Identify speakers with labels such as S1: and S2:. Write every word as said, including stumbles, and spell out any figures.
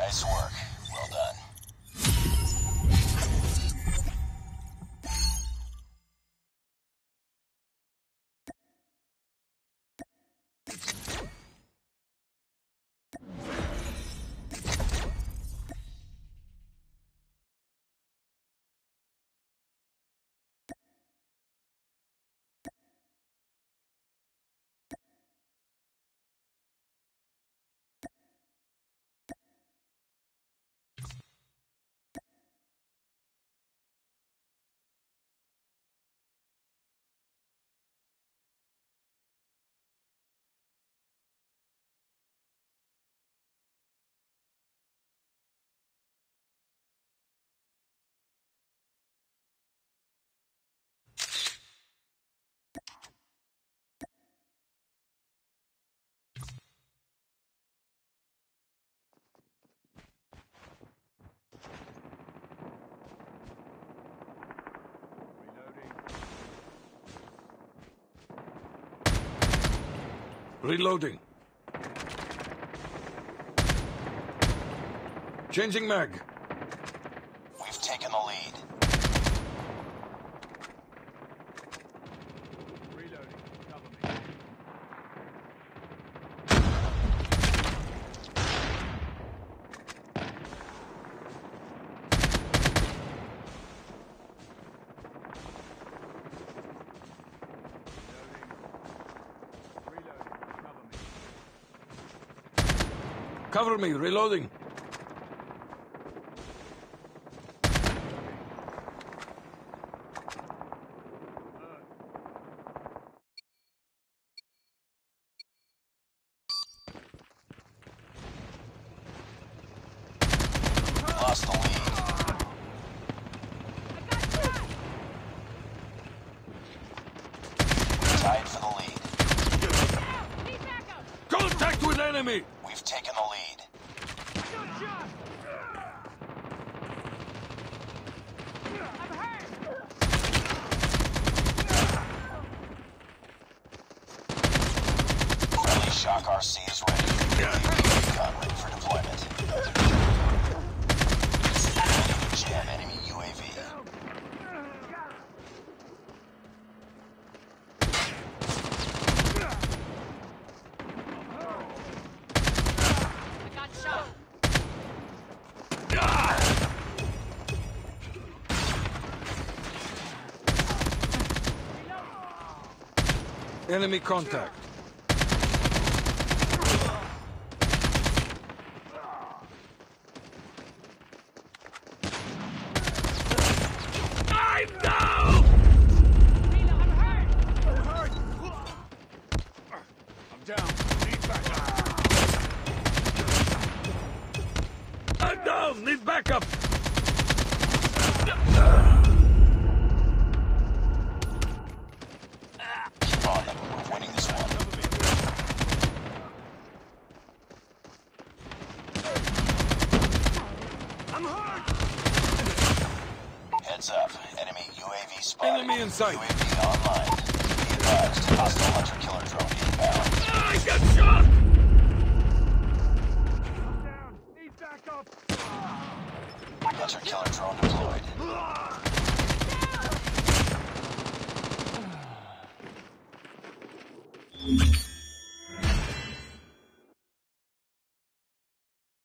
S1: Nice work. Well done.
S2: Reloading. Changing mag.
S1: We've taken the lead.
S3: Reloading. Cover me.
S2: Cover me, reloading.
S1: Lost the lead. Tied for the lead.
S2: Contact with enemy!
S1: We've taken the lead. Friendly Shock R C is ready. Gun ready for deployment. Jam enemy U A V.
S2: Enemy contact. I'm down!
S3: I'm down. Need backup.
S2: I'm down! Need backup!
S1: Keep on them. We're winning this one.
S2: I'm hurt!
S1: Heads up. Enemy U A V spotted.
S2: Enemy in sight.
S1: U A V online. Be advised. Hostile hunter killer drone inbound.
S2: I got shot!
S3: Down. Need backup.
S1: Hunter killer drone deployed.